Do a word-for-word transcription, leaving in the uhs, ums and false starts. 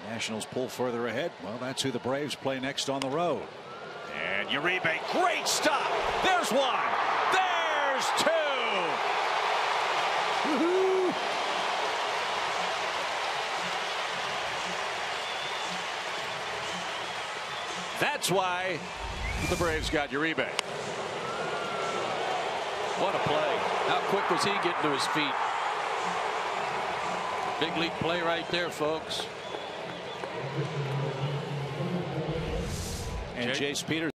Nationals pull further ahead. Well, that's who the Braves play next on the road. And Uribe, great stop. There's one. There's two. Woo-hoo. That's why the Braves got Uribe. What a play. How quick was he getting to his feet? Big league play right there, folks. And Jake. Jace Peters.